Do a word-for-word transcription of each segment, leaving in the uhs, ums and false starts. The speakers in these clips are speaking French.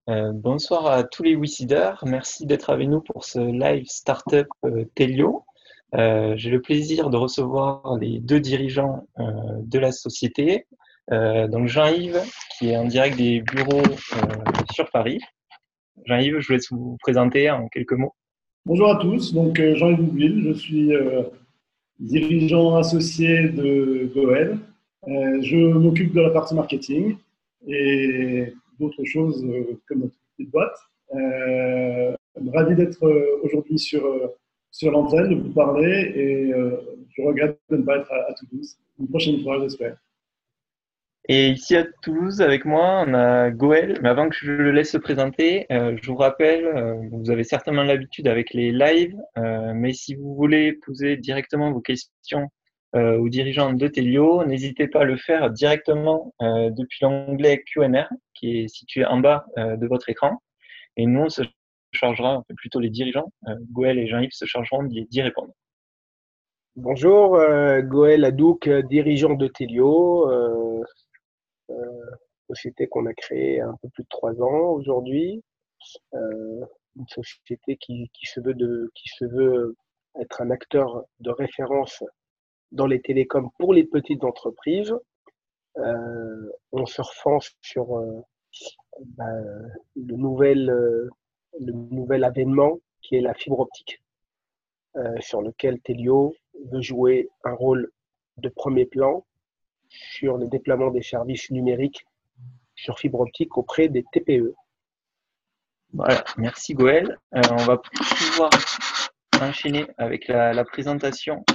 Euh, bonsoir à tous les Wicideurs. Merci d'être avec nous pour ce live Startup euh, Telio. Euh, j'ai le plaisir de recevoir les deux dirigeants euh, de la société. Euh, donc Jean-Yves, qui est en direct des bureaux euh, sur Paris. Jean-Yves, je vous laisse vous présenter en quelques mots. Bonjour à tous, donc euh, Jean-Yves Bouville, je suis euh, dirigeant associé de Goël. Euh, je m'occupe de la partie marketing et d'autres choses euh, comme notre petite boîte. Euh, ravi d'être euh, aujourd'hui sur, euh, sur l'antenne, de vous parler et euh, je regrette de ne pas être à, à Toulouse. Une prochaine fois, j'espère. Et ici à Toulouse, avec moi, on a Goël. Mais avant que je le laisse se présenter, euh, je vous rappelle, euh, vous avez certainement l'habitude avec les lives, euh, mais si vous voulez poser directement vos questions euh, aux dirigeants de Telio, n'hésitez pas à le faire directement euh, depuis l'onglet Q and A qui est situé en bas euh, de votre écran. Et nous, on se chargera, enfin, plutôt les dirigeants, euh, Goël et Jean-Yves se chargeront d'y d'y répondre. Bonjour, euh, Goël Hadouk, euh, dirigeant de Telio, euh, euh, société qu'on a créée un peu plus de trois ans aujourd'hui, euh, une société qui, qui se veut de, qui se veut être un acteur de référence dans les télécoms pour les petites entreprises, euh, en surfant sur euh, bah, le nouvel, euh, le nouvel avènement qui est la fibre optique, euh, sur lequel Telio veut jouer un rôle de premier plan sur le déploiement des services numériques sur fibre optique auprès des T P E. Voilà, merci Goël. Euh, on va pouvoir enchaîner avec la, la présentation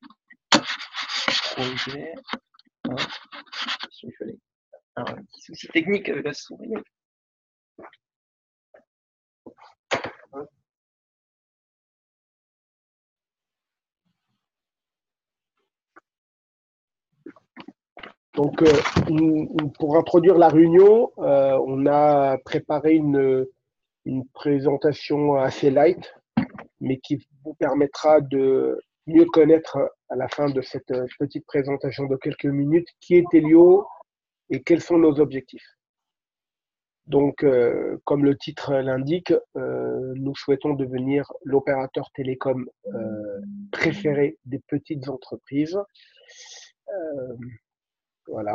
projet. Ouais, il fallait alors, un petit souci technique avec la souris. Donc, euh, pour introduire la réunion, euh, on a préparé une, une présentation assez light, mais qui vous permettra de mieux connaître à la fin de cette petite présentation de quelques minutes qui est Telio et quels sont nos objectifs. Donc, euh, comme le titre l'indique, euh, nous souhaitons devenir l'opérateur télécom euh, préféré des petites entreprises. Euh, voilà.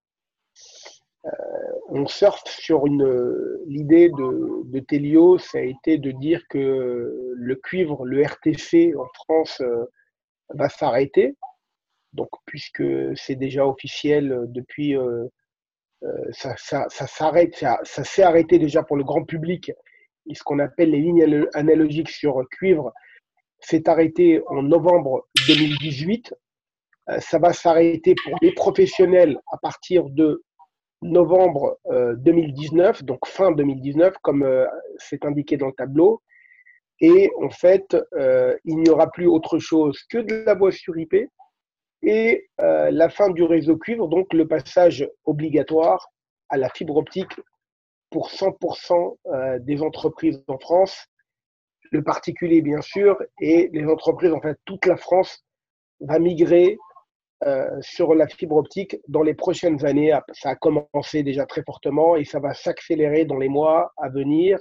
Euh, on surfe sur une l'idée de, de Telio, ça a été de dire que le cuivre, le R T C en France euh, va s'arrêter. Donc, puisque c'est déjà officiel depuis euh, Euh, ça, ça, ça s'arrête, ça, ça s'est arrêté déjà pour le grand public. Et ce qu'on appelle les lignes analogiques sur cuivre s'est arrêté en novembre deux mille dix-huit. Euh, ça va s'arrêter pour les professionnels à partir de novembre euh, deux mille dix-neuf, donc fin deux mille dix-neuf, comme euh, c'est indiqué dans le tableau. Et en fait, euh, il n'y aura plus autre chose que de la voix sur I P et euh, la fin du réseau cuivre, donc le passage obligatoire à la fibre optique pour cent pour cent euh, des entreprises en France, le particulier bien sûr, et les entreprises, en fait, toute la France va migrer euh, sur la fibre optique dans les prochaines années. Ça a commencé déjà très fortement et ça va s'accélérer dans les mois à venir.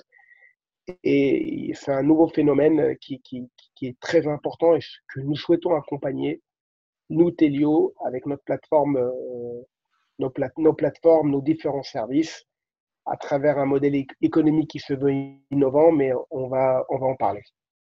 Et c'est un nouveau phénomène qui, qui, qui est très important et que nous souhaitons accompagner, nous, Telio, avec notre plateforme, euh, nos, plate nos plateformes, nos différents services, à travers un modèle économique qui se veut innovant, mais on va, on va en parler.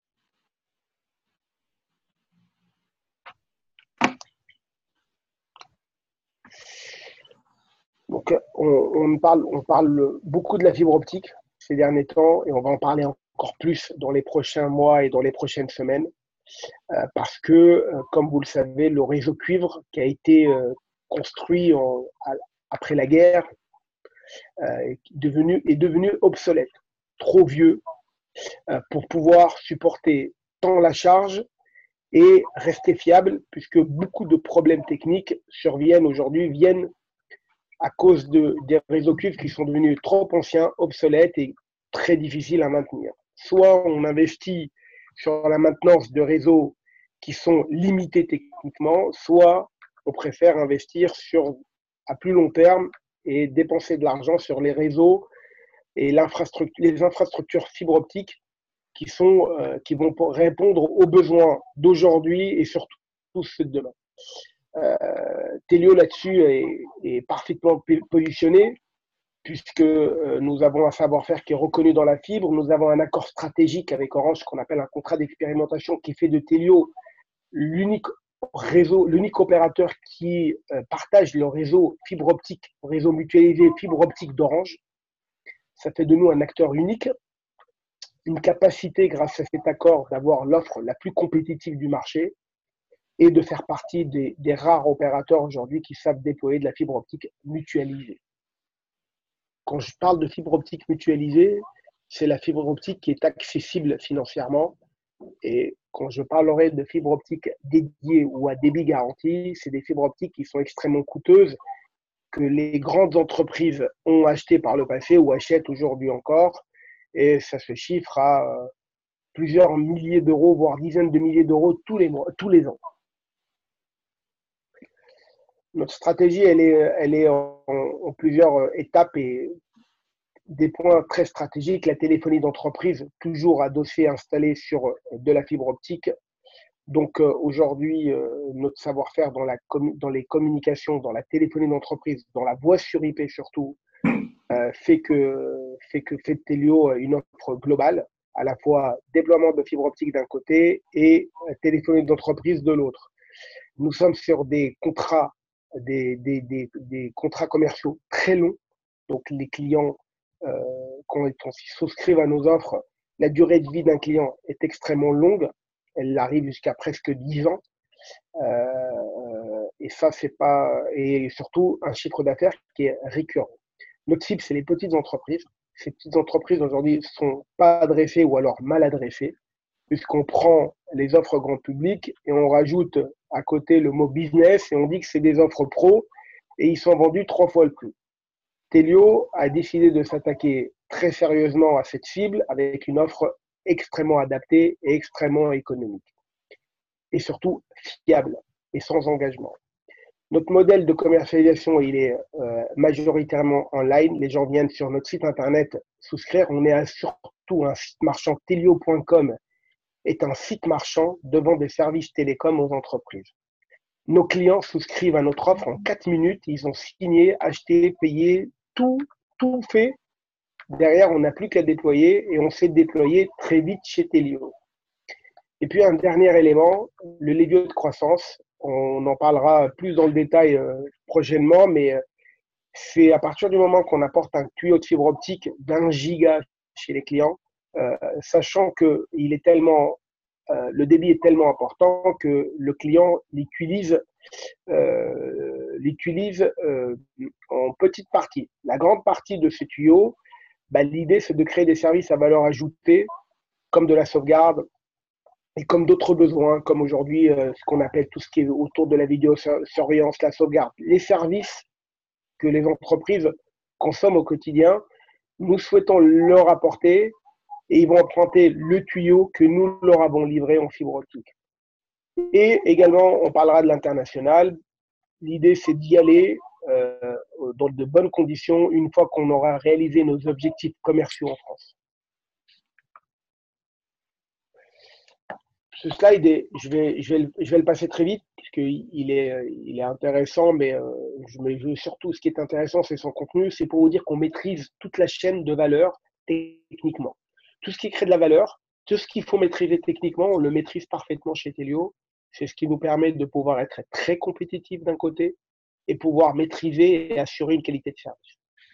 Donc, on, on, parle, on parle beaucoup de la fibre optique ces derniers temps et on va en parler encore plus dans les prochains mois et dans les prochaines semaines euh, parce que, euh, comme vous le savez, le réseau cuivre qui a été euh, construit en, à, après la guerre euh, devenu, est devenu obsolète, trop vieux euh, pour pouvoir supporter tant la charge et rester fiable, puisque beaucoup de problèmes techniques surviennent aujourd'hui, viennent à cause de, des réseaux cuivres qui sont devenus trop anciens, obsolètes et très difficiles à maintenir. Soit on investit sur la maintenance de réseaux qui sont limités techniquement, soit on préfère investir sur, à plus long terme et dépenser de l'argent sur les réseaux et les infrastructures fibre optique qui, sont, euh, qui vont répondre aux besoins d'aujourd'hui et surtout ceux de demain. Euh, Telio là-dessus est, est parfaitement positionné puisque euh, nous avons un savoir-faire qui est reconnu dans la fibre, nous avons un accord stratégique avec Orange qu'on appelle un contrat d'expérimentation qui fait de Telio l'unique réseau, l'unique opérateur qui euh, partage le réseau fibre optique, réseau mutualisé fibre optique d'Orange. Ça fait de nous un acteur unique, une capacité grâce à cet accord d'avoir l'offre la plus compétitive du marché et de faire partie des, des rares opérateurs aujourd'hui qui savent déployer de la fibre optique mutualisée. Quand je parle de fibre optique mutualisée, c'est la fibre optique qui est accessible financièrement. Et quand je parlerai de fibre optique dédiée ou à débit garanti, c'est des fibres optiques qui sont extrêmement coûteuses, que les grandes entreprises ont achetées par le passé ou achètent aujourd'hui encore. Et ça se chiffre à plusieurs milliers d'euros, voire dizaines de milliers d'euros tous les mois, tous les ans. Notre stratégie, elle est, elle est en, en plusieurs étapes et des points très stratégiques. La téléphonie d'entreprise, toujours adossée, installée sur de la fibre optique. Donc euh, aujourd'hui, euh, notre savoir-faire dans, la dans les communications, dans la téléphonie d'entreprise, dans la voix sur I P surtout, euh, fait que fait que fait de Telio une offre globale, à la fois déploiement de fibre optique d'un côté et euh, téléphonie d'entreprise de l'autre. Nous sommes sur des contrats, des, des, des, des contrats commerciaux très longs. Donc les clients, euh, quand ils souscrivent à nos offres, la durée de vie d'un client est extrêmement longue. Elle arrive jusqu'à presque dix ans. Euh, et ça, c'est pas, et surtout un chiffre d'affaires qui est récurrent. Notre cible, c'est les petites entreprises. Ces petites entreprises aujourd'hui sont pas adressées ou alors mal adressées, puisqu'on prend les offres grand public et on rajoute à côté le mot business et on dit que c'est des offres pro et ils sont vendus trois fois le prix. Telio a décidé de s'attaquer très sérieusement à cette cible avec une offre extrêmement adaptée et extrêmement économique. Et surtout fiable et sans engagement. Notre modèle de commercialisation, il est euh, majoritairement en ligne. Les gens viennent sur notre site internet souscrire. On est à, surtout un site marchand. Telio point com est un site marchand de vente des services télécoms aux entreprises. Nos clients souscrivent à notre offre en quatre minutes. Ils ont signé, acheté, payé, tout, tout fait. Derrière, on n'a plus qu'à déployer et on sait déployer très vite chez Telio. Et puis un dernier élément, le levier de croissance. On en parlera plus dans le détail euh, prochainement, mais euh, c'est à partir du moment qu'on apporte un tuyau de fibre optique d'un giga chez les clients, euh, sachant que il est tellement, euh, le débit est tellement important que le client l'utilise, euh, l'utilise euh, en petite partie. La grande partie de ces tuyaux, bah, l'idée c'est de créer des services à valeur ajoutée, comme de la sauvegarde, et comme d'autres besoins, comme aujourd'hui euh, ce qu'on appelle tout ce qui est autour de la vidéosurveillance, la sauvegarde, les services que les entreprises consomment au quotidien, nous souhaitons leur apporter et ils vont emprunter le tuyau que nous leur avons livré en fibre optique. Et également, on parlera de l'international. L'idée, c'est d'y aller euh, dans de bonnes conditions une fois qu'on aura réalisé nos objectifs commerciaux en France. Ce slide, est, je, vais, je, vais le, je vais le passer très vite, puisqu'il est, il est intéressant, mais euh, je me veux surtout, ce qui est intéressant, c'est son contenu. C'est pour vous dire qu'on maîtrise toute la chaîne de valeur techniquement. Tout ce qui crée de la valeur, tout ce qu'il faut maîtriser techniquement, on le maîtrise parfaitement chez Telio. C'est ce qui nous permet de pouvoir être très compétitif d'un côté et pouvoir maîtriser et assurer une qualité de service.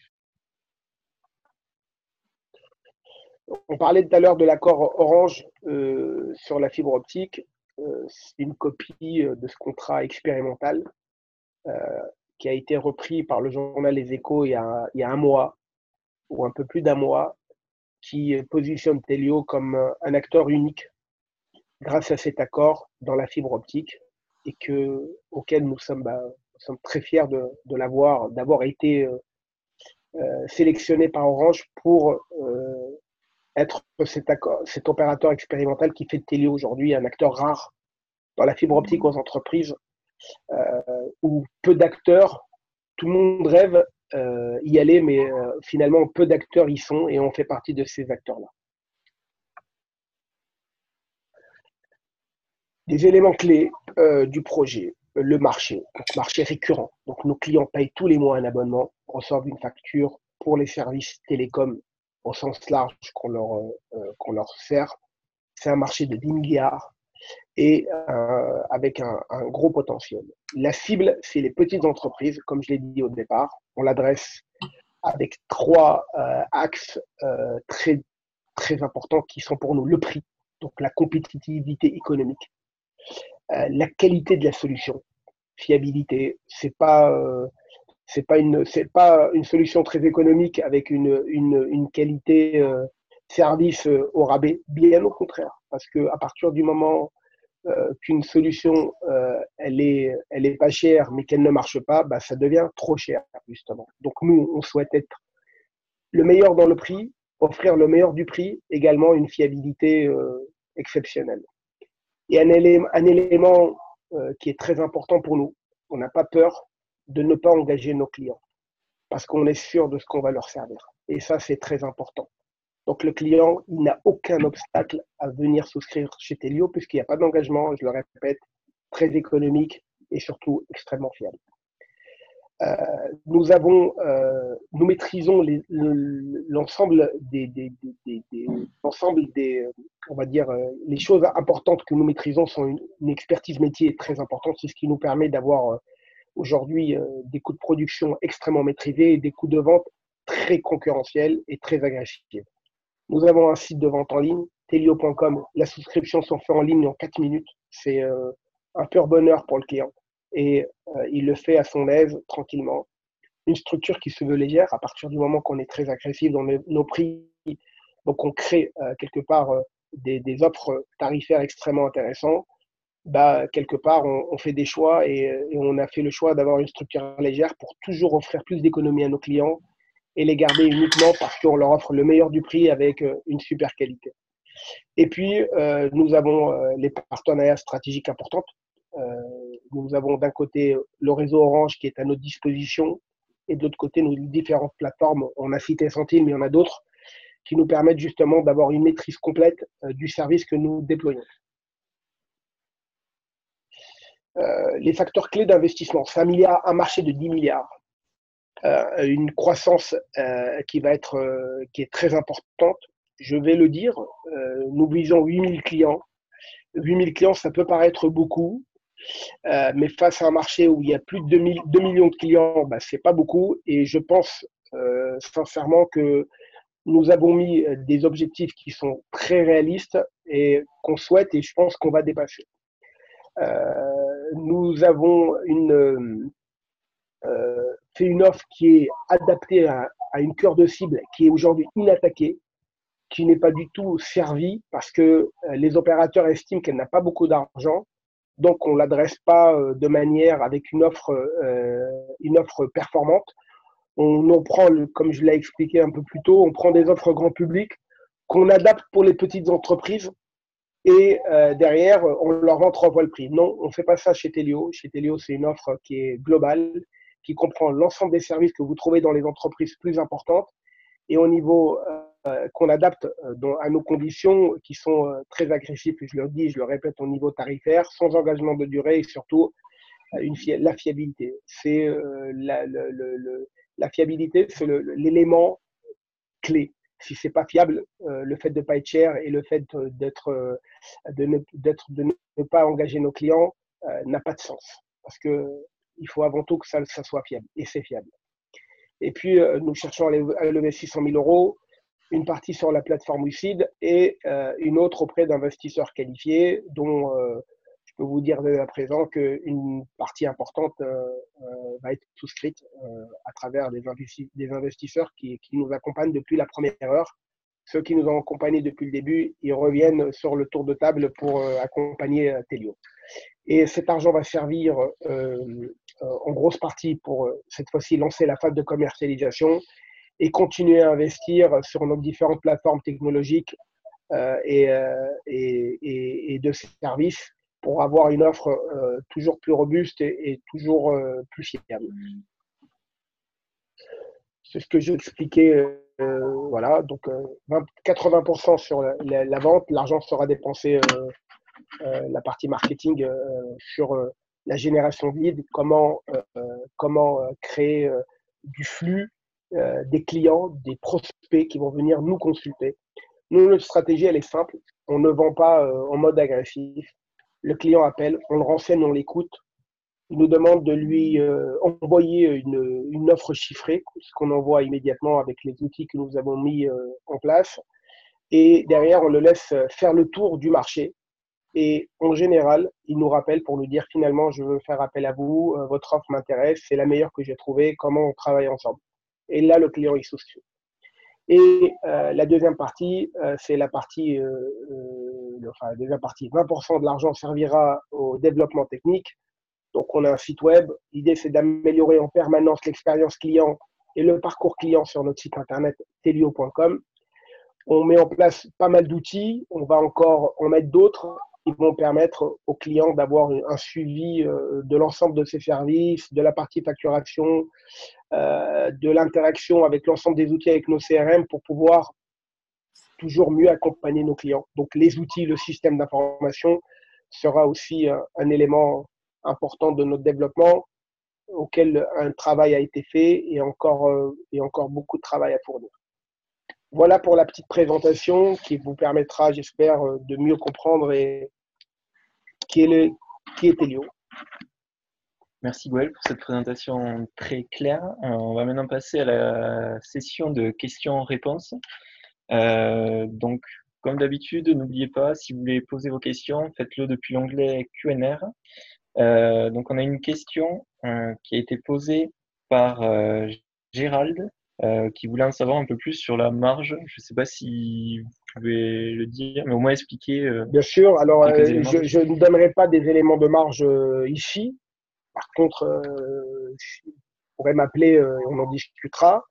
On parlait tout à l'heure de l'accord Orange euh, sur la fibre optique. Euh, c'est une copie de ce contrat expérimental euh, qui a été repris par le journal Les Échos il y a, il y a un mois ou un peu plus d'un mois, qui positionne Telio comme un acteur unique grâce à cet accord dans la fibre optique et que, auquel nous sommes, bah, nous sommes très fiers de, de l'avoir, d'avoir été euh, sélectionné par Orange pour euh, être cet, accord, cet opérateur expérimental qui fait de Telio aujourd'hui un acteur rare dans la fibre optique aux entreprises, euh, où peu d'acteurs, tout le monde rêve euh, y aller, mais euh, finalement, peu d'acteurs y sont et on fait partie de ces acteurs-là. Des éléments clés euh, du projet, le marché, donc marché récurrent. Donc nos clients payent tous les mois un abonnement, reçoivent une facture pour les services télécoms au sens large qu'on leur, euh, qu'on leur sert. C'est un marché de dix milliards et euh, avec un, un gros potentiel. La cible, c'est les petites entreprises, comme je l'ai dit au départ. On l'adresse avec trois euh, axes euh, très, très importants qui sont pour nous le prix, donc la compétitivité économique, euh, la qualité de la solution, fiabilité. C'est pas euh, c'est pas une c'est pas une solution très économique avec une une, une qualité euh, service euh, au rabais. Bien au contraire, parce que à partir du moment euh, qu'une solution euh, elle est elle est pas chère mais qu'elle ne marche pas, bah ça devient trop cher justement. Donc nous on souhaite être le meilleur dans le prix, offrir le meilleur du prix, également une fiabilité euh, exceptionnelle. Et un élément, un élément euh, qui est très important pour nous, on n'a pas peur de ne pas engager nos clients parce qu'on est sûr de ce qu'on va leur servir. Et ça, c'est très important. Donc, le client, il n'a aucun obstacle à venir souscrire chez Telio puisqu'il n'y a pas d'engagement, je le répète, très économique et surtout extrêmement fiable. Euh, nous avons, euh, nous maîtrisons les, le, l'ensemble des, des, des, des, des l'ensemble des, on va dire, euh, les choses importantes que nous maîtrisons sont une, une expertise métier très importante. C'est ce qui nous permet d'avoir euh, aujourd'hui euh, des coûts de production extrêmement maîtrisés et des coûts de vente très concurrentiels et très agressifs. Nous avons un site de vente en ligne, telio point com. La souscription s'en fait en ligne en quatre minutes. C'est euh, un pur bonheur pour le client. Et euh, il le fait à son aise, tranquillement. Une structure qui se veut légère à partir du moment qu'on est très agressif dans nos, nos prix. Donc, on crée euh, quelque part euh, des, des offres tarifaires extrêmement intéressantes. Bah, quelque part, on, on fait des choix et, et on a fait le choix d'avoir une structure légère pour toujours offrir plus d'économies à nos clients et les garder uniquement parce qu'on leur offre le meilleur du prix avec euh, une super qualité. Et puis, euh, nous avons euh, les partenariats stratégiques importants. Euh, nous avons d'un côté le réseau Orange qui est à notre disposition et de l'autre côté nos différentes plateformes. On a cité Centime, mais il y en a d'autres qui nous permettent justement d'avoir une maîtrise complète euh, du service que nous déployons. Euh, les facteurs clés d'investissement, c'est un milliard, un marché de dix milliards, euh, une croissance euh, qui va être, euh, qui est très importante. Je vais le dire, euh, nous visons huit mille clients. huit mille clients, ça peut paraître beaucoup, euh, mais face à un marché où il y a plus de deux millions de clients, bah, c'est pas beaucoup. Et je pense euh, sincèrement que nous avons mis des objectifs qui sont très réalistes et qu'on souhaite et je pense qu'on va dépasser. Euh, nous avons une, euh, fait une offre qui est adaptée à, à une cœur de cible qui est aujourd'hui inattaquée, qui n'est pas du tout servie parce que les opérateurs estiment qu'elle n'a pas beaucoup d'argent. Donc, on ne l'adresse pas de manière avec une offre, euh, une offre performante. On en prend, comme je l'ai expliqué un peu plus tôt, on prend des offres grand public qu'on adapte pour les petites entreprises et euh, derrière, on leur vend trois fois le prix. Non, on ne fait pas ça chez Telio. Chez Telio, c'est une offre qui est globale, qui comprend l'ensemble des services que vous trouvez dans les entreprises plus importantes et au niveau euh, qu'on adapte euh, dans, à nos conditions qui sont euh, très agressives, je le dis, je le répète, au niveau tarifaire, sans engagement de durée et surtout euh, une fi la fiabilité. C'est euh, la, le, le, le, la fiabilité, c'est l'élément clé. Si c'est pas fiable, euh, le fait de pas être cher et le fait d'être euh, de, ne, de ne pas engager nos clients euh, n'a pas de sens parce que il faut avant tout que ça, ça soit fiable et c'est fiable. Et puis, euh, nous cherchons à lever six cent mille euros, une partie sur la plateforme Lucide et euh, une autre auprès d'investisseurs qualifiés, dont euh, je peux vous dire dès à présent qu'une partie importante euh, euh, va être souscrite euh, à travers des, investi des investisseurs qui, qui nous accompagnent depuis la première heure. Ceux qui nous ont accompagnés depuis le début, ils reviennent sur le tour de table pour euh, accompagner euh, Telio. Et cet argent va servir euh, en grosse partie pour cette fois-ci lancer la phase de commercialisation et continuer à investir sur nos différentes plateformes technologiques euh, et, euh, et, et, et de services pour avoir une offre euh, toujours plus robuste et, et toujours euh, plus fiable. c'est ce que j'ai expliqué. Euh, voilà, donc euh, vingt, quatre-vingts pour cent sur la, la, la vente, l'argent sera dépensé, euh, euh, la partie marketing euh, sur euh, la génération de leads, comment, euh, comment euh, créer euh, du flux, euh, des clients, des prospects qui vont venir nous consulter. Nous, notre stratégie, elle est simple. On ne vend pas euh, en mode agressif. Le client appelle, on le renseigne, on l'écoute. Il nous demande de lui euh, envoyer une, une offre chiffrée, ce qu'on envoie immédiatement avec les outils que nous avons mis euh, en place. Et derrière, on le laisse faire le tour du marché. Et en général, il nous rappelle pour nous dire finalement, je veux faire appel à vous, euh, votre offre m'intéresse, c'est la meilleure que j'ai trouvée, comment on travaille ensemble. Et là, le client, il souscrit. Et euh, la deuxième partie, euh, c'est la partie, euh, euh, enfin, la deuxième partie, vingt pour cent de l'argent servira au développement technique. Donc, on a un site web. L'idée, c'est d'améliorer en permanence l'expérience client et le parcours client sur notre site internet telio point com. On met en place pas mal d'outils. On va encore en mettre d'autres qui vont permettre aux clients d'avoir un suivi de l'ensemble de ces services, de la partie facturation, euh, de l'interaction avec l'ensemble des outils avec nos C R M pour pouvoir toujours mieux accompagner nos clients. Donc, les outils, le système d'information sera aussi un, un élément important de notre développement auquel un travail a été fait et encore, euh, et encore beaucoup de travail à fournir. Voilà pour la petite présentation qui vous permettra, j'espère, de mieux comprendre et qui est, le, qui est Telio. Merci Goël pour cette présentation très claire. On va maintenant passer à la session de questions-réponses. Euh, donc, comme d'habitude, n'oubliez pas, si vous voulez poser vos questions, faites-le depuis l'onglet Q and R. Euh, donc, on a une question euh, qui a été posée par euh, Gérald, euh, qui voulait en savoir un peu plus sur la marge. Je ne sais pas si vous pouvez le dire, mais au moins expliquer. Euh, Bien sûr. Alors, quelques euh, éléments je, je ne donnerai pas des éléments de marge euh, ici. Par contre, euh, je pourrais m'appeler euh, et on en discutera.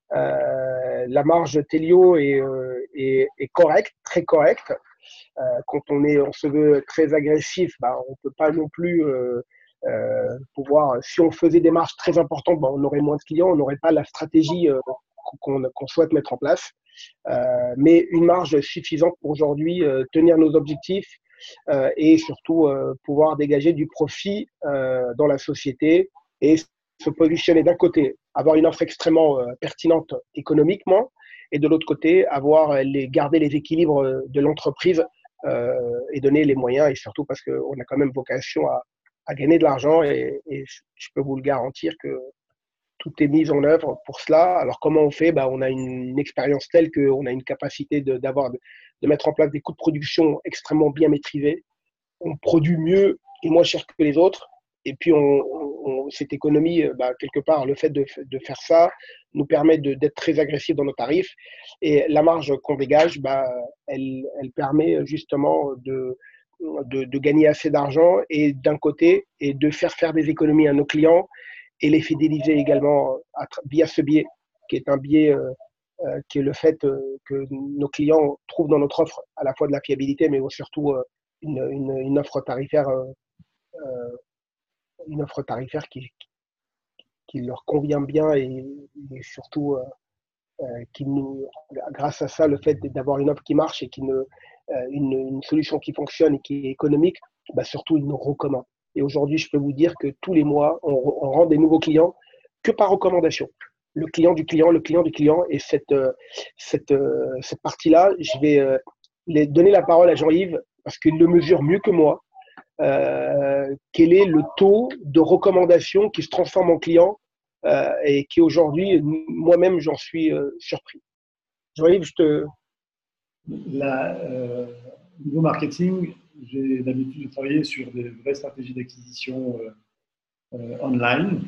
Euh, la marge Telio est, euh, est, est correcte, très correcte. Euh, quand on, est, on se veut très agressif, bah, on ne peut pas non plus euh, euh, pouvoir. Si on faisait des marges très importantes, bah, on aurait moins de clients, on n'aurait pas la stratégie euh, qu'on qu'on souhaite mettre en place. Euh, mais une marge suffisante pour aujourd'hui euh, tenir nos objectifs euh, et surtout euh, pouvoir dégager du profit euh, dans la société et se positionner d'un côté, avoir une offre extrêmement euh, pertinente économiquement et de l'autre côté, avoir les, garder les équilibres de l'entreprise euh, et donner les moyens et surtout parce qu'on a quand même vocation à, à gagner de l'argent et, et je peux vous le garantir que tout est mis en œuvre pour cela. Alors, comment on fait? Bah, on a une, une expérience telle qu'on a une capacité de, d'avoir, de, de mettre en place des coûts de production extrêmement bien maîtrisés. On produit mieux et moins cher que les autres. Et puis, on, on, cette économie, bah, quelque part, le fait de, de faire ça nous permet de, d'être très agressif dans nos tarifs. Et la marge qu'on dégage, bah, elle, elle permet justement de, de, de gagner assez d'argent et d'un côté, et de faire faire des économies à nos clients et les fidéliser également via ce biais, qui est un biais euh, euh, qui est le fait euh, que nos clients trouvent dans notre offre à la fois de la fiabilité, mais surtout euh, une, une, une offre tarifaire, euh, euh, une offre tarifaire qui, qui leur convient bien et, et surtout euh, euh, qui nous, grâce à ça, le fait d'avoir une offre qui marche et qui ne, euh, une, une solution qui fonctionne et qui est économique, bah surtout ils nous recommandent. Et aujourd'hui, je peux vous dire que tous les mois, on, on rend des nouveaux clients que par recommandation. Le client du client, le client du client. Et cette, euh, cette, euh, cette partie-là, je vais euh, les donner la parole à Jean-Yves parce qu'il le mesure mieux que moi. Euh, quel est le taux de recommandation qui se transforme en client euh, et qui aujourd'hui, moi-même, j'en suis euh, surpris. Jean-Yves, je te… La, euh, au niveau marketing, j'ai l'habitude de travailler sur des vraies stratégies d'acquisition euh, euh, online,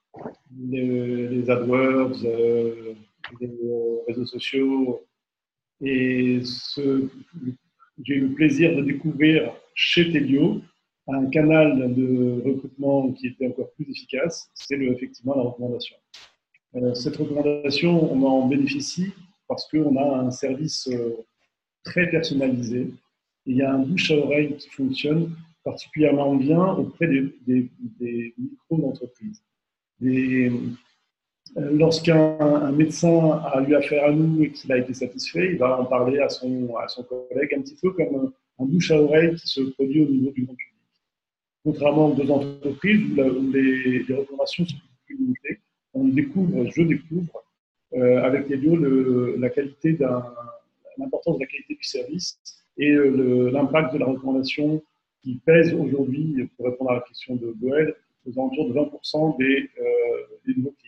les, les AdWords, euh, les réseaux sociaux. Et ce, j'ai eu le plaisir de découvrir chez Telio un canal de recrutement qui était encore plus efficace, c'est le, effectivement la recommandation. Euh, cette recommandation, on en bénéficie parce qu'on a un service euh, très personnalisé. Et il y a un bouche à oreille qui fonctionne particulièrement bien auprès des, des, des micro-entreprises. Des, Euh, Lorsqu'un un médecin a eu affaire à nous et qu'il a été satisfait, il va en parler à son, à son collègue, un petit peu comme un bouche à oreille qui se produit au niveau du grand public. Contrairement aux deux entreprises où, la, où les, les recommandations sont plus limitées, on découvre, je découvre euh, avec Telio le, la qualité d'un, l'importance de la qualité du service et euh, l'impact de la recommandation qui pèse aujourd'hui, pour répondre à la question de Goël, aux alentours de vingt pour cent des, euh, des nouveaux clients.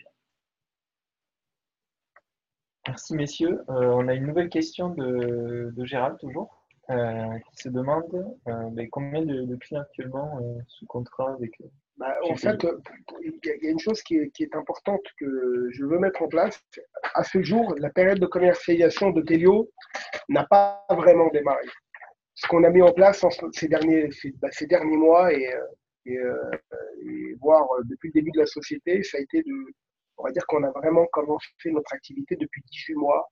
Merci messieurs. Euh, on a une nouvelle question de, de Gérald toujours, euh, qui se demande euh, ben, combien de, de clients actuellement euh, sous contrat avec. Bah, en fait, il y a une chose qui est, qui est importante que je veux mettre en place. À ce jour, la période de commercialisation de Telio n'a pas vraiment démarré. Ce qu'on a mis en place en ces, derniers, ces, bah, ces derniers mois et, et, et voire depuis le début de la société, ça a été de, on va dire qu'on a vraiment commencé notre activité depuis dix-huit mois.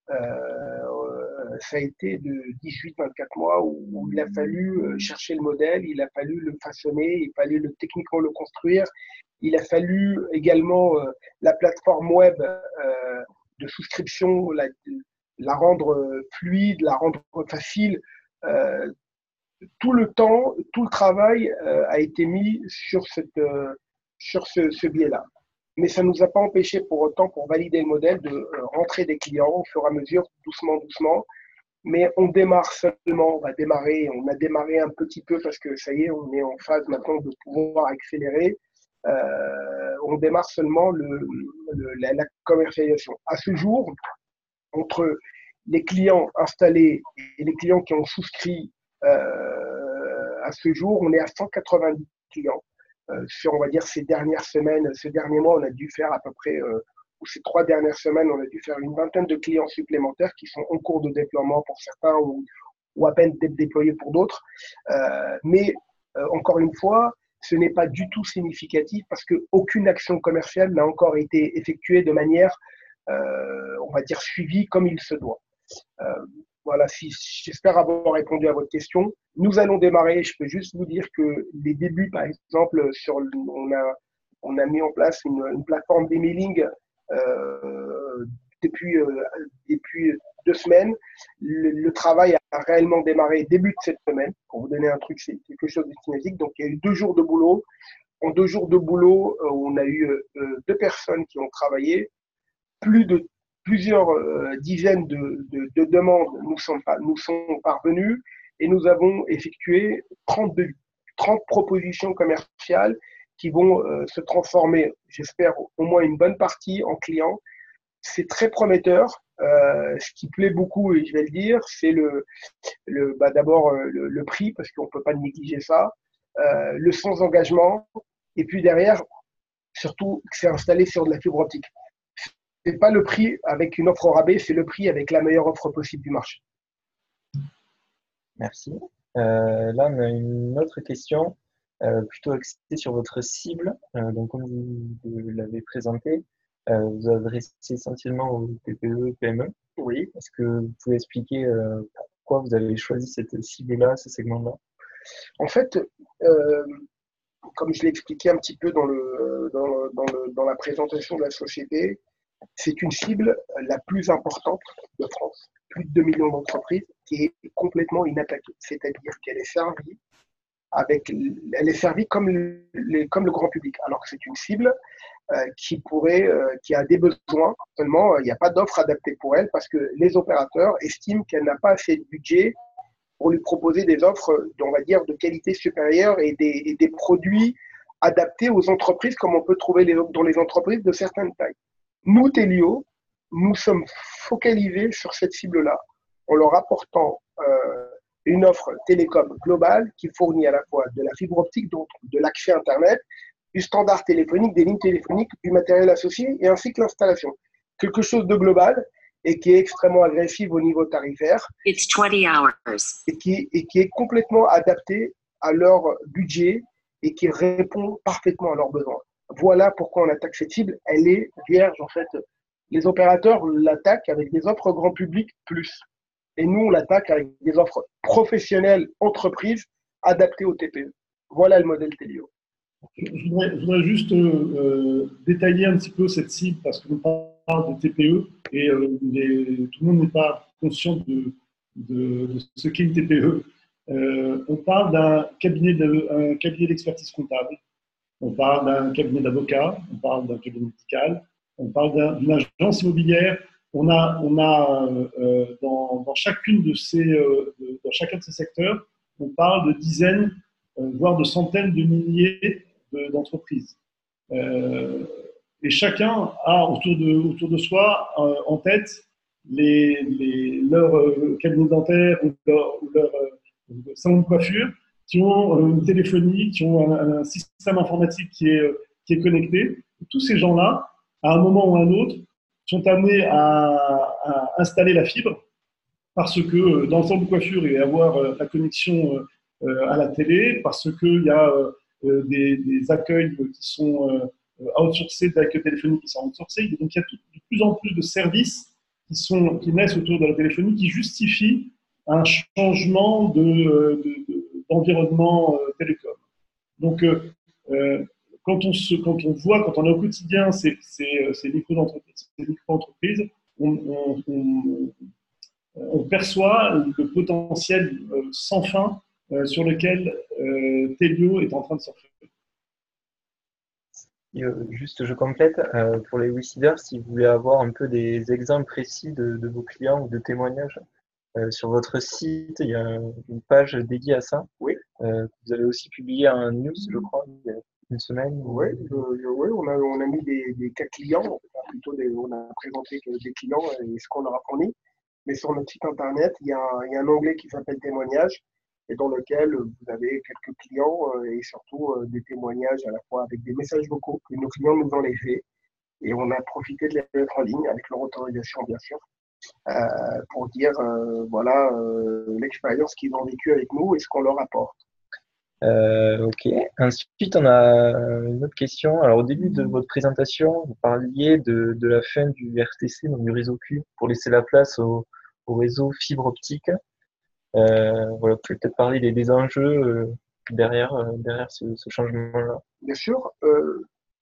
Euh, ça a été de dix-huit à vingt-quatre mois où, où il a fallu chercher le modèle, il a fallu le façonner, il a fallu le, techniquement le construire, il a fallu également euh, la plateforme web euh, de souscription, la, la rendre fluide, la rendre facile. Euh, tout le temps, tout le travail euh, a été mis sur, cette, euh, sur ce, ce biais-là. Mais ça ne nous a pas empêché pour autant, pour valider le modèle, de euh, rentrer des clients au fur et à mesure, doucement, doucement. Mais on démarre seulement, on va démarrer, on a démarré un petit peu parce que ça y est, on est en phase maintenant de pouvoir accélérer. Euh, on démarre seulement le, le, la, la commercialisation. À ce jour, entre les clients installés et les clients qui ont souscrit, euh, à ce jour, on est à cent quatre-vingt-dix clients. Euh, sur, on va dire, ces dernières semaines, ces derniers mois, on a dû faire à peu près, euh, ou ces trois dernières semaines, on a dû faire une vingtaine de clients supplémentaires qui sont en cours de déploiement pour certains ou, ou à peine d'être déployés pour d'autres. Euh, mais euh, encore une fois, ce n'est pas du tout significatif parce qu'aucune action commerciale n'a encore été effectuée de manière, euh, on va dire, suivie comme il se doit. Euh, voilà, si, j'espère avoir répondu à votre question. Nous allons démarrer. Je peux juste vous dire que les débuts, par exemple, sur, on a, on a mis en place une, une plateforme d'emailing euh, depuis, euh, depuis deux semaines. Le, le travail a réellement démarré début de cette semaine. Pour vous donner un truc, c'est quelque chose de cinétique. Donc, il y a eu deux jours de boulot. En deux jours de boulot, euh, on a eu euh, deux personnes qui ont travaillé, plus de plusieurs euh, dizaines de, de, de demandes nous sont, nous sont parvenues et nous avons effectué trente, trente propositions commerciales qui vont euh, se transformer, j'espère, au moins une bonne partie en clients. C'est très prometteur. Euh, ce qui plaît beaucoup, et je vais le dire, c'est le, le, bah d'abord le, le prix, parce qu'on ne peut pas négliger ça, euh, le sans engagement, et puis derrière, surtout, c'est installé sur de la fibre optique. C'est pas le prix avec une offre au rabais, c'est le prix avec la meilleure offre possible du marché. Merci. Euh, là, on a une autre question, euh, plutôt axée sur votre cible. Euh, donc, comme vous, vous l'avez présenté, euh, vous adressez essentiellement aux T P E, P M E. Oui. Est-ce que vous pouvez expliquer euh, pourquoi vous avez choisi cette cible-là, ce segment-là? En fait, euh, comme je l'ai expliqué un petit peu dans, le, dans, le, dans, le, dans la présentation de la société, c'est une cible la plus importante de France, plus de deux millions d'entreprises, qui est complètement inattaquée. C'est-à-dire qu'elle est servie avec, elle est servie comme le, comme le grand public, alors que c'est une cible euh, qui pourrait, euh, qui a des besoins. Seulement, il n'y a pas d'offre adaptée pour elle parce que les opérateurs estiment qu'elle n'a pas assez de budget pour lui proposer des offres, on va dire, de qualité supérieure et des, et des produits adaptés aux entreprises comme on peut trouver les, dans les entreprises de certaines tailles. Nous, Telio, nous sommes focalisés sur cette cible-là, en leur apportant euh, une offre télécom globale qui fournit à la fois de la fibre optique, donc de l'accès Internet, du standard téléphonique, des lignes téléphoniques, du matériel associé et ainsi que l'installation. Quelque chose de global et qui est extrêmement agressif au niveau tarifaire. It's twenty hours. Et qui, et qui est complètement adapté à leur budget et qui répond parfaitement à leurs besoins. Voilà pourquoi on attaque cette cible. Elle est vierge, en fait. Les opérateurs l'attaquent avec des offres grand public plus. Et nous, on l'attaque avec des offres professionnelles, entreprises, adaptées au T P E. Voilà le modèle Telio. Je voudrais, je voudrais juste euh, détailler un petit peu cette cible parce qu'on parle de T P E et euh, les, tout le monde n'est pas conscient de, de, de ce qu'est une T P E. Euh, on parle d'un cabinet de, un cabinet d'expertise comptable, on parle d'un cabinet d'avocats, on parle d'un cabinet médical, on parle d'une agence immobilière. On a, on a euh, dans, dans, chacune de ces, euh, de, dans chacun de ces secteurs, on parle de dizaines, euh, voire de centaines de milliers d'entreprises. Euh, et chacun a autour de, autour de soi euh, en tête les, les, leur euh, cabinet dentaire ou leur, ou leur euh, salon de coiffure qui ont une téléphonie, qui ont un, un système informatique qui est, qui est connecté. Et tous ces gens-là, à un moment ou à un autre, sont amenés à, à installer la fibre parce que dans le salon de coiffure, il va y avoir la connexion à la télé, parce qu'il y a des, des accueils qui sont outsourcés, des accueils téléphoniques qui sont outsourcés. Donc il y a tout, de plus en plus de services qui, sont, qui naissent autour de la téléphonie qui justifient un changement de, de, de, d'environnement télécom. Donc, euh, quand, on se, quand on voit, quand on est au quotidien ces, ces, ces micro-entreprises, ces micro-entreprises on, on, on, on perçoit le potentiel sans fin euh, sur lequel euh, Telio est en train de surfer. Euh, juste, je complète, euh, pour les Wisiders, si vous voulez avoir un peu des exemples précis de, de vos clients ou de témoignages, euh, sur votre site, il y a une page dédiée à ça. Oui. Euh, vous avez aussi publié un news, je crois, il y a une semaine. Oui, euh, ouais, on, a, on a mis des, des cas clients, plutôt des, on a présenté des clients et ce qu'on leur a fourni. Mais sur notre site internet, il y a un, il y a un onglet qui s'appelle témoignages et dans lequel vous avez quelques clients et surtout des témoignages à la fois avec des messages vocaux que nos clients nous ont laissés et on a profité de les mettre en ligne avec leur autorisation bien sûr euh, pour dire euh, voilà euh, l'expérience qu'ils ont vécue avec nous et ce qu'on leur apporte. Euh, ok. Ensuite, on a une autre question. Alors, au début de votre présentation, vous parliez de, de la fin du R T C, donc du réseau Q, pour laisser la place au, au réseau fibre optique. Euh, voilà, vous pouvez peut-être parler des, des enjeux euh, derrière, euh, derrière ce, ce changement-là. Bien sûr. Euh,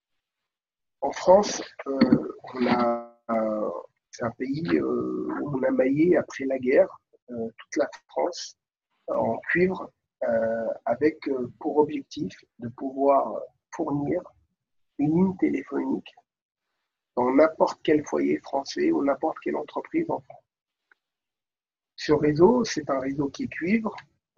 en France, euh, on a, euh, c'est un pays euh, où on a maillé après la guerre euh, toute la France en cuivre euh, avec euh, pour objectif de pouvoir fournir une ligne téléphonique dans n'importe quel foyer français ou n'importe quelle entreprise en France. Ce réseau, c'est un réseau qui est cuivre,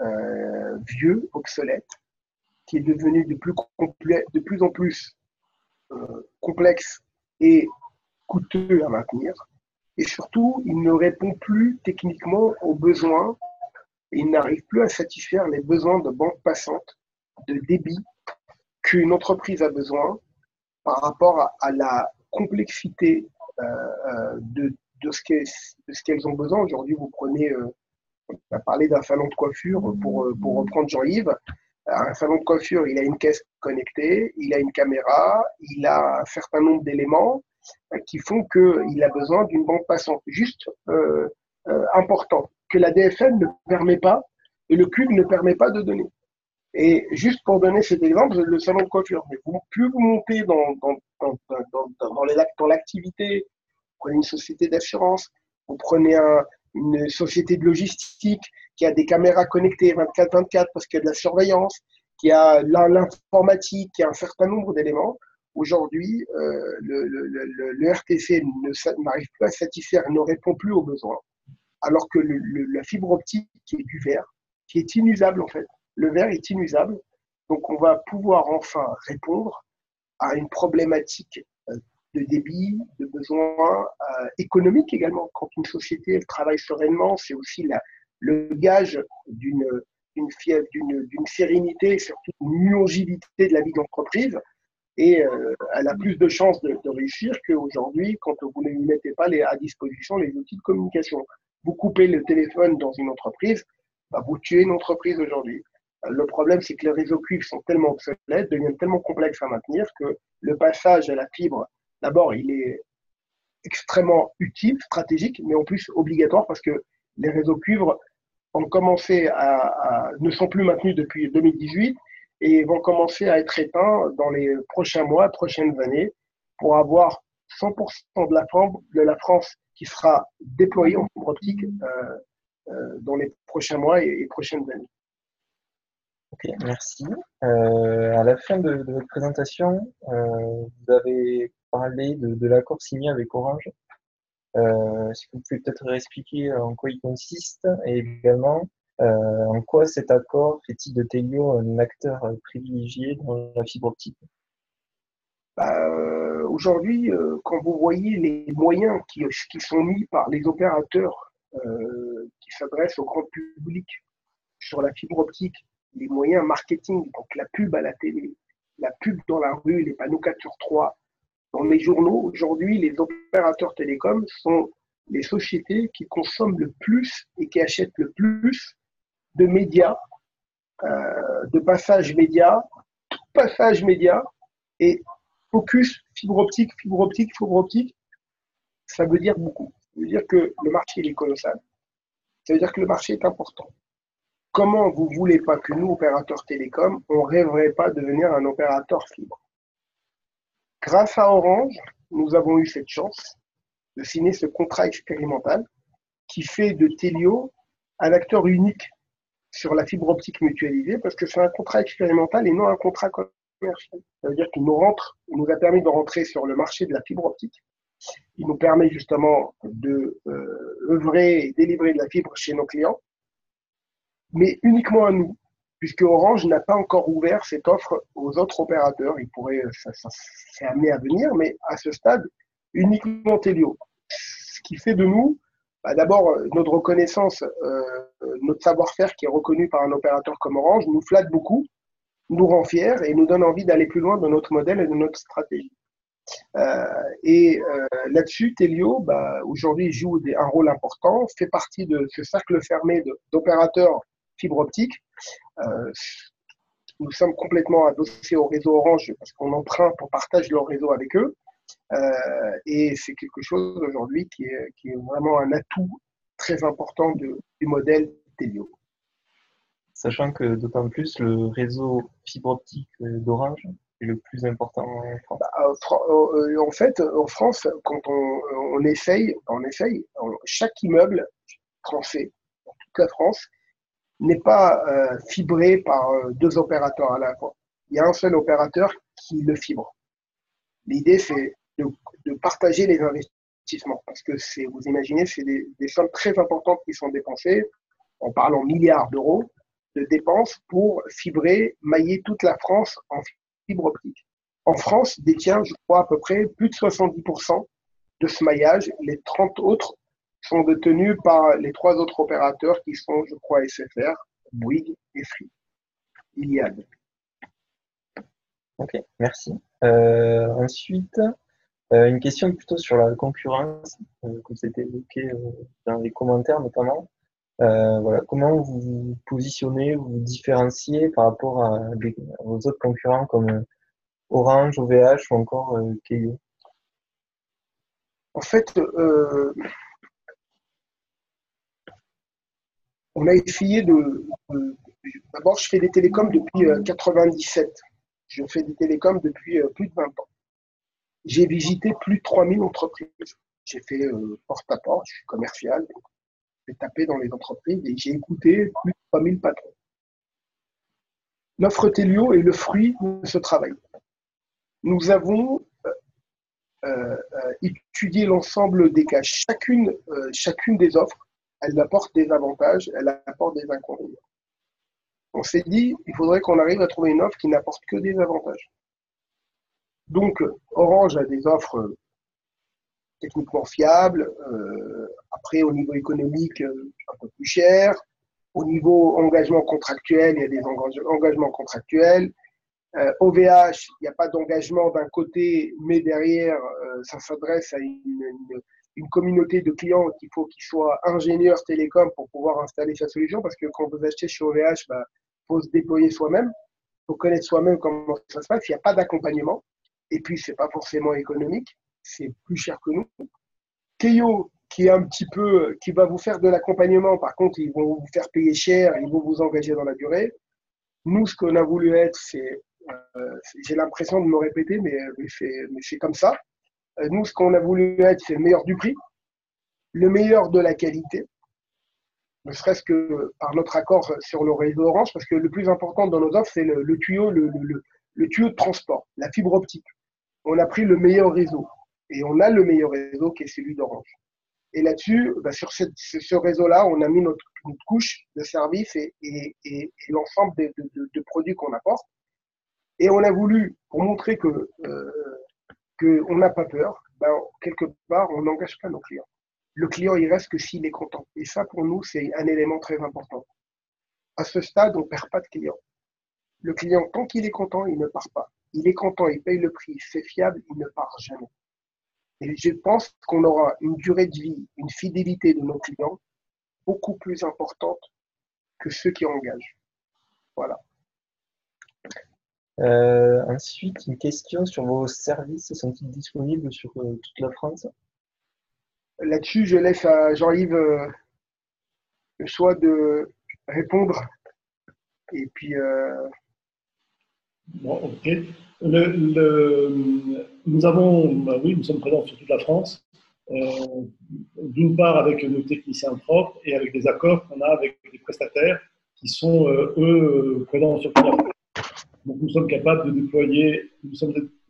euh, vieux, obsolète, qui est devenu de plus, de plus en plus euh, complexe et coûteux à maintenir. Et surtout, il ne répond plus techniquement aux besoins et il n'arrive plus à satisfaire les besoins de bande passante, de débit qu'une entreprise a besoin par rapport à, à la complexité euh, de, de ce qu'elles ont besoin. Aujourd'hui, vous prenez, euh, on a parlé d'un salon de coiffure pour, pour reprendre Jean-Yves. Un salon de coiffure, il a une caisse connectée, il a une caméra, il a un certain nombre d'éléments qui font qu'il a besoin d'une bande passante juste euh, euh, important, que la D F M ne permet pas et le cuivre ne permet pas de donner. Et juste pour donner cet exemple, le salon de coiffure, mais vous, plus vous montez dans, dans, dans, dans, dans, dans, les, dans l'activité, vous prenez une société d'assurance, vous prenez un, une société de logistique qui a des caméras connectées vingt-quatre vingt-quatre parce qu'il y a de la surveillance, qui a l'informatique, qui a un certain nombre d'éléments. Aujourd'hui, euh, le, le, le, le R T C n'arrive plus à satisfaire, ne répond plus aux besoins, alors que le, le, la fibre optique qui est du verre, qui est inusable en fait, le verre est inusable, donc on va pouvoir enfin répondre à une problématique de débit, de besoins euh, économiques également. Quand une société elle travaille sereinement, c'est aussi la, le gage d'une d'une d'une sérénité et surtout une longévité de la vie d'entreprise. Et euh, elle a plus de chances de, de réussir qu'aujourd'hui quand vous ne lui mettez pas les, à disposition les outils de communication. Vous coupez le téléphone dans une entreprise, bah, vous tuez une entreprise aujourd'hui. Le problème, c'est que les réseaux cuivres sont tellement obsolètes, deviennent tellement complexes à maintenir que le passage à la fibre, d'abord, il est extrêmement utile, stratégique, mais en plus obligatoire parce que les réseaux cuivres ont commencé à, à ne sont plus maintenus depuis deux mille dix-huit et vont commencer à être éteints dans les prochains mois, prochaines années, pour avoir cent pour cent de la, de la France qui sera déployée en fibre optique euh, euh, dans les prochains mois et, et prochaines années. Ok, merci. Euh, à la fin de, de votre présentation, euh, vous avez parlé de, de l'accord signé avec Orange. Euh, est-ce que vous pouvez peut-être expliquer en quoi il consiste et également euh, en quoi cet accord fait-il de Telio un acteur privilégié dans la fibre optique? Bah, euh, aujourd'hui, euh, quand vous voyez les moyens qui, qui sont mis par les opérateurs euh, qui s'adressent au grand public sur la fibre optique, les moyens marketing, donc la pub à la télé, la pub dans la rue, les panneaux quatre sur trois, dans les journaux, aujourd'hui, les opérateurs télécoms sont les sociétés qui consomment le plus et qui achètent le plus de médias, euh, de passages médias, tout passage média et focus fibre optique, fibre optique, fibre optique. Ça veut dire beaucoup. Ça veut dire que le marché il est colossal. Ça veut dire que le marché est important. Comment vous voulez pas que nous, opérateurs télécoms, on rêverait pas de devenir un opérateur fibre? Grâce à Orange, nous avons eu cette chance de signer ce contrat expérimental qui fait de Telio un acteur unique sur la fibre optique mutualisée parce que c'est un contrat expérimental et non un contrat commercial. Ça veut dire qu'il nous rentre, il nous a permis de rentrer sur le marché de la fibre optique. Il nous permet justement de euh, œuvrer et délivrer de la fibre chez nos clients, mais uniquement à nous, puisque Orange n'a pas encore ouvert cette offre aux autres opérateurs. Il pourrait, ça, ça c'est amené à venir, mais à ce stade, uniquement Telio. Ce qui fait de nous, bah d'abord, notre reconnaissance, euh, notre savoir-faire qui est reconnu par un opérateur comme Orange, nous flatte beaucoup, nous rend fiers et nous donne envie d'aller plus loin dans notre modèle et de notre stratégie. Euh, et euh, là-dessus, Telio, bah, aujourd'hui, joue des, un rôle important, fait partie de ce cercle fermé d'opérateurs fibre optique. Euh, nous sommes complètement adossés au réseau Orange parce qu'on emprunte, on partage leur réseau avec eux. Euh, et c'est quelque chose aujourd'hui qui est, qui est vraiment un atout très important de, du modèle Telio. Sachant que d'autant plus le réseau fibre optique d'Orange est le plus important en France. Bah, euh, en fait, en France, quand on, on essaye, on essaye, chaque immeuble français, dans toute la France, n'est pas euh, fibré par euh, deux opérateurs à la fois. Il y a un seul opérateur qui le fibre. L'idée, c'est de, de partager les investissements parce que c'est, vous imaginez, c'est des, des sommes très importantes qui sont dépensées. On parle en milliards d'euros de dépenses pour fibrer, mailler toute la France en fibre optique. En France, détient, je crois, à peu près plus de soixante-dix pour cent de ce maillage. Les trente autres sont détenus par les trois autres opérateurs qui sont, je crois, S F R, Bouygues et Free. Iliad. Ok, merci. Euh, ensuite, euh, une question plutôt sur la concurrence, euh, comme c'était évoqué euh, dans les commentaires notamment. Euh, voilà, comment vous vous positionnez, vous vous différenciez par rapport à des, aux autres concurrents comme Orange, O V H ou encore euh, Keyyo? En fait, euh, on a essayé de, de… D'abord, je fais des télécoms depuis euh, quatre-vingt-dix-sept. Je fais des télécoms depuis euh, plus de vingt ans. J'ai visité plus de trois mille entreprises. J'ai fait euh, porte-à-porte, je suis commercial. J'ai tapé dans les entreprises et j'ai écouté plus de trois mille patrons. L'offre Telio est le fruit de ce travail. Nous avons euh, euh, étudié l'ensemble des cas. Chacune, euh, chacune des offres, elle apporte des avantages, elle apporte des inconvénients. On s'est dit, il faudrait qu'on arrive à trouver une offre qui n'apporte que des avantages. Donc, Orange a des offres techniquement fiables, euh, après au niveau économique, euh, un peu plus cher. Au niveau engagement contractuel, il y a des engagements contractuels. Euh, O V H, il n'y a pas d'engagement d'un côté, mais derrière, euh, ça s'adresse à une, une, une communauté de clients qu'il faut qu'ils soient ingénieurs télécom pour pouvoir installer sa solution, parce que quand vous achetez chez O V H, bah, faut se déployer soi-même, il faut connaître soi-même comment ça se passe, il n'y a pas d'accompagnement, et puis c'est pas forcément économique, c'est plus cher que nous. Keyyo, qui est un petit peu, qui va vous faire de l'accompagnement, par contre, ils vont vous faire payer cher, ils vont vous engager dans la durée. nous, ce qu'on a voulu être, c'est, euh, j'ai l'impression de me répéter, mais, mais c'est mais c'est comme ça. Euh, nous, ce qu'on a voulu être, c'est le meilleur du prix, le meilleur de la qualité, ne serait-ce que par notre accord sur le réseau Orange, parce que le plus important dans nos offres, c'est le, le tuyau, le, le, le tuyau de transport, la fibre optique. On a pris le meilleur réseau, et on a le meilleur réseau qui est celui d'Orange. Et là-dessus, bah sur cette, ce réseau-là, on a mis notre, notre couche de services et, et, et, et l'ensemble de, de, de produits qu'on apporte. Et on a voulu, pour montrer que euh, qu'on n'a pas peur, bah, quelque part, on n'engage pas nos clients. Le client, il reste que s'il est content. Et ça, pour nous, c'est un élément très important. À ce stade, on ne perd pas de client. Le client, tant qu'il est content, il ne part pas. Il est content, il paye le prix, c'est fiable, il ne part jamais. Et je pense qu'on aura une durée de vie, une fidélité de nos clients beaucoup plus importante que ceux qui engagent. Voilà. Euh, ensuite, une question sur vos services. Sont-ils disponibles sur euh, toute la France? Là-dessus, je laisse à Jean-Yves euh, le choix de répondre. Et puis, euh... bon, ok. Le, le, nous avons, bah oui, nous sommes présents sur toute la France. Euh, d'une part avec nos techniciens propres et avec des accords qu'on a avec des prestataires qui sont, euh, eux, présents sur toute la France. Donc, nous sommes capables de déployer, nous sommes,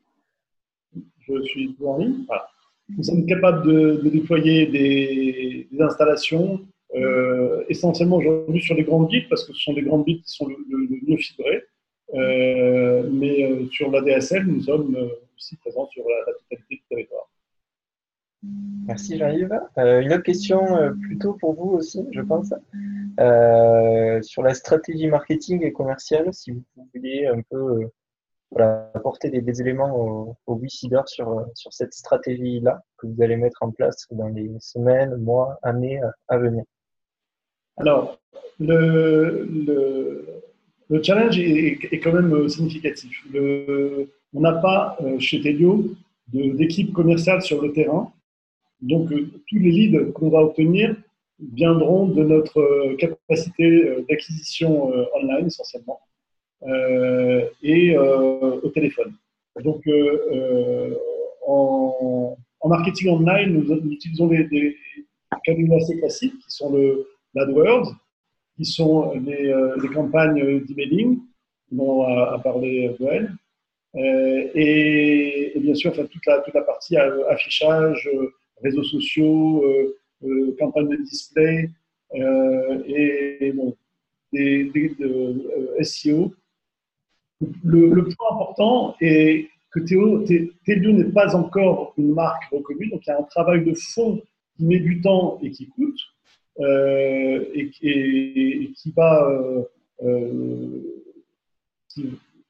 je suis toujours en ligne, voilà. Nous sommes capables de, de déployer des, des installations euh, essentiellement aujourd'hui sur les grandes villes, parce que ce sont les grandes villes qui sont le, le, le mieux fibrées. Euh, mais euh, sur l'A D S L, nous sommes euh, aussi présents sur la, la totalité du territoire. Merci Jean-Yves. Euh, une autre question euh, plutôt pour vous aussi, je pense, euh, sur la stratégie marketing et commerciale, si vous pouviez un peu euh, voilà, apporter des, des éléments aux, aux WeSeeders sur, sur cette stratégie-là que vous allez mettre en place dans les semaines, mois, années à venir. Alors, le, le, le challenge est, est quand même significatif. Le, on n'a pas euh, chez Telio d'équipe commerciale sur le terrain. Donc, euh, tous les leads qu'on va obtenir viendront de notre euh, capacité euh, d'acquisition euh, online essentiellement euh, et euh, au téléphone. Donc, euh, euh, en, en marketing online, nous, nous utilisons des, des canaux assez classiques qui sont le l'AdWords, qui sont les, euh, les campagnes d'emailing dont a, a parlé Goël, euh, et, et bien sûr enfin, toute, la, toute la partie affichage, réseaux sociaux, euh, euh, campagnes de display euh, et, et bon, des, des de, euh, S E O. Le, le point important est que Telio n'est pas encore une marque reconnue, donc il y a un travail de fond qui met du temps et qui coûte, euh, et, et, et qui va euh, euh, qui,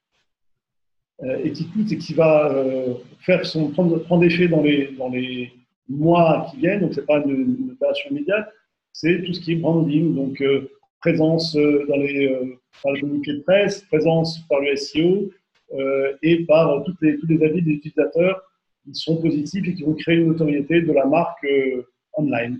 euh, et qui coûte et qui va euh, faire son prendre, prendre effet dans les dans les mois qui viennent. Donc c'est pas une, une opération immédiate, c'est tout ce qui est branding, donc euh, présence euh, dans les euh, par le communiqué de presse, présence par le S E O euh, et par toutes les, tous les avis des utilisateurs qui sont positifs et qui vont créer une notoriété de la marque euh, online.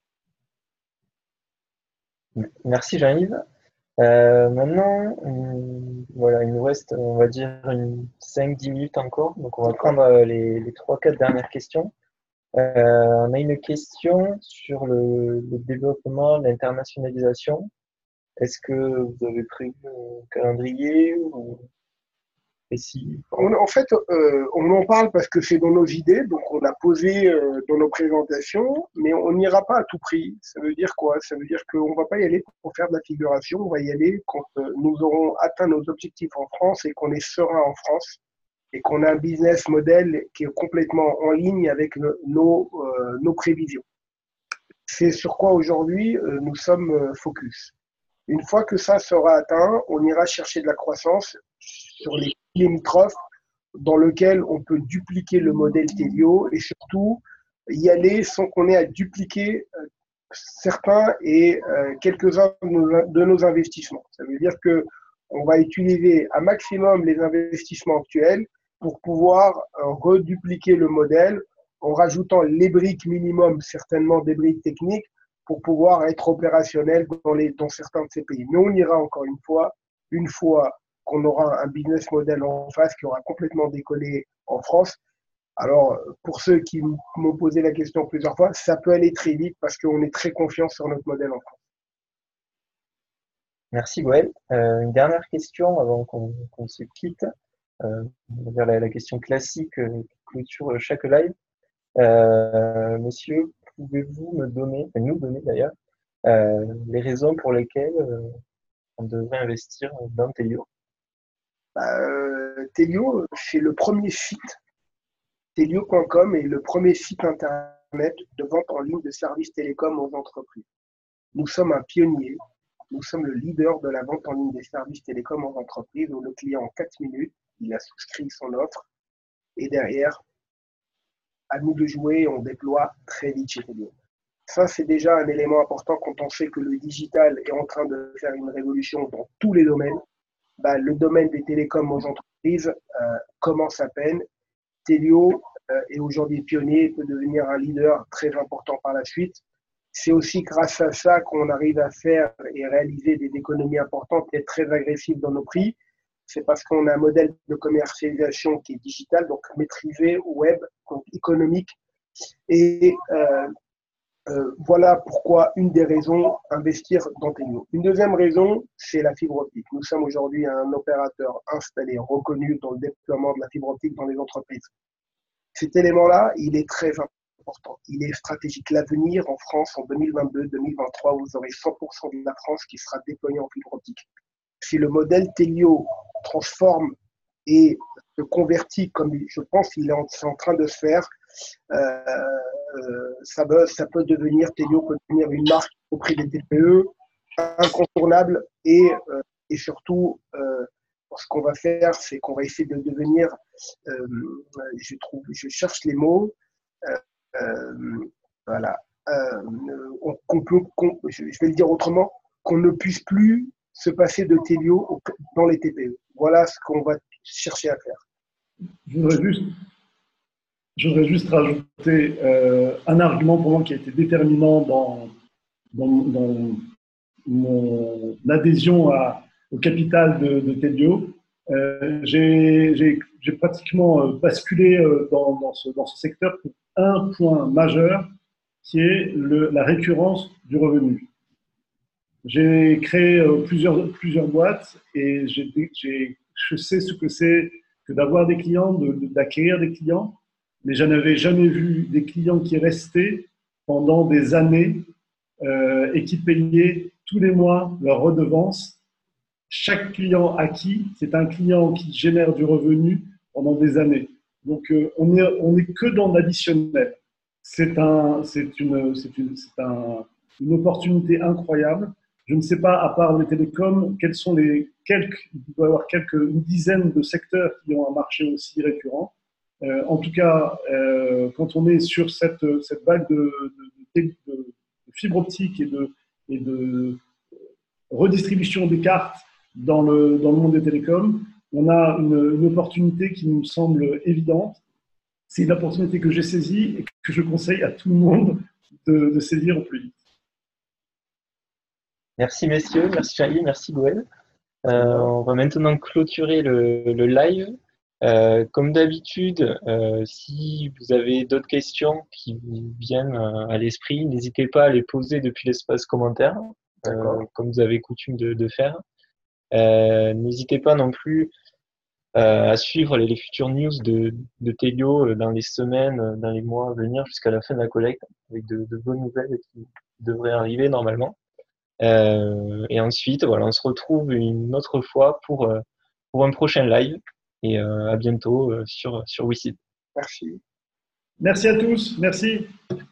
Merci Jean-Yves. Euh, maintenant, euh, voilà, il nous reste, on va dire, cinq dix minutes encore. Donc, on va prendre euh, les, les trois quatre dernières questions. Euh, on a une question sur le, le développement, l'internationalisation. Est-ce que vous avez prévu un calendrier ou... Et si... on, en fait, euh, on en parle parce que c'est dans nos idées, donc on a posé euh, dans nos présentations, mais on n'ira pas à tout prix. Ça veut dire quoi? Ça veut dire qu'on ne va pas y aller pour faire de la figuration, on va y aller quand euh, nous aurons atteint nos objectifs en France et qu'on est serein en France et qu'on a un business model qui est complètement en ligne avec le, nos, euh, nos prévisions. C'est sur quoi aujourd'hui euh, nous sommes euh, focus. Une fois que ça sera atteint, on ira chercher de la croissance sur les limitrophes dans lequel on peut dupliquer le modèle Telio et surtout y aller sans qu'on ait à dupliquer euh, certains et euh, quelques-uns de nos, de nos investissements. Ça veut dire que on va utiliser un maximum les investissements actuels pour pouvoir euh, redupliquer le modèle en rajoutant les briques minimum, certainement des briques techniques, pour pouvoir être opérationnel dans, les, dans certains de ces pays. Mais on ira encore une fois une fois qu'on aura un business model en face qui aura complètement décollé en France, alors pour ceux qui m'ont posé la question plusieurs fois, ça peut aller très vite parce qu'on est très confiant sur notre modèle en France. Merci Goël. Euh, une dernière question avant qu'on qu'on se quitte. Euh, on va dire la, la question classique euh, qui clôture chaque live. Euh, messieurs, pouvez-vous me donner, enfin, nous donner d'ailleurs, euh, les raisons pour lesquelles euh, on devrait investir dans Telio? euh, Telio, c'est le premier site, telio point com est le premier site internet de vente en ligne de services télécoms aux entreprises. Nous sommes un pionnier. Nous sommes le leader de la vente en ligne des services télécoms aux entreprises où le client, en quatre minutes, il a souscrit son offre et derrière, à nous de jouer, on déploie très vite chez Telio. Ça, c'est déjà un élément important quand on sait que le digital est en train de faire une révolution dans tous les domaines. Bah, le domaine des télécoms aux entreprises euh, commence à peine. Telio euh, est aujourd'hui pionnier et peut devenir un leader très important par la suite. C'est aussi grâce à ça qu'on arrive à faire et réaliser des économies importantes et être très agressifs dans nos prix. C'est parce qu'on a un modèle de commercialisation qui est digital, donc maîtrisé, web, donc économique. Et euh, euh, voilà pourquoi une des raisons, investir dans Telio. Une deuxième raison, c'est la fibre optique. Nous sommes aujourd'hui un opérateur installé, reconnu dans le déploiement de la fibre optique dans les entreprises. Cet élément-là, il est très important. Important. Il est stratégique. L'avenir en France en deux mille vingt-deux deux mille vingt-trois, vous aurez cent pour cent de la France qui sera déployée en fibre optique. Si le modèle Telio transforme et se convertit comme je pense qu'il est en, en train de se faire, euh, euh, ça, peut, ça peut devenir, Telio peut devenir une marque auprès des T P E incontournable et, euh, et surtout, euh, ce qu'on va faire, c'est qu'on va essayer de devenir, euh, je, trouve, je cherche les mots, euh, Euh, voilà. Euh, on, qu'on peut, qu'on, je vais le dire autrement, qu'on ne puisse plus se passer de Telio dans les T P E. Voilà ce qu'on va chercher à faire. Je voudrais juste, je voudrais juste rajouter euh, un argument pour moi qui a été déterminant dans, dans, dans mon adhésion à, au capital de, de Telio. Euh, j'ai, j'ai, j'ai pratiquement basculé dans, dans, ce, dans ce secteur pour un point majeur qui est le, la récurrence du revenu. J'ai créé plusieurs, plusieurs boîtes et j'ai, j'ai, je sais ce que c'est que d'avoir des clients, de, de, d'acquérir des clients, mais je n'avais jamais vu des clients qui restaient pendant des années euh, et qui payaient tous les mois leur redevance. Chaque client acquis, c'est un client qui génère du revenu pendant des années. Donc, euh, on n'est on est que dans l'additionnel. C'est un, c'est une, c'est une, c'est un, une opportunité incroyable. Je ne sais pas, à part les télécoms, quels sont les quelques, il doit y avoir quelques, une dizaine de secteurs qui ont un marché aussi récurrent. Euh, en tout cas, euh, quand on est sur cette, cette vague de, de, de, de fibre optique et de, et de redistribution des cartes dans le, dans le monde des télécoms, on a une, une opportunité qui nous semble évidente. C'est une opportunité que j'ai saisie et que je conseille à tout le monde de, de saisir au plus vite. Merci messieurs, merci Charlie, merci Goël. Euh, on va maintenant clôturer le, le live. Euh, comme d'habitude, euh, si vous avez d'autres questions qui vous viennent euh, à l'esprit, n'hésitez pas à les poser depuis l'espace commentaire, euh, comme vous avez coutume de, de faire. Euh, n'hésitez pas non plus euh, à suivre les, les futures news de, de Telio dans les semaines, dans les mois à venir jusqu'à la fin de la collecte, avec de, de bonnes nouvelles qui devraient arriver normalement. Euh, et ensuite, voilà, on se retrouve une autre fois pour, euh, pour un prochain live. Et euh, à bientôt euh, sur, sur WeSeed. Merci. Merci à tous. Merci.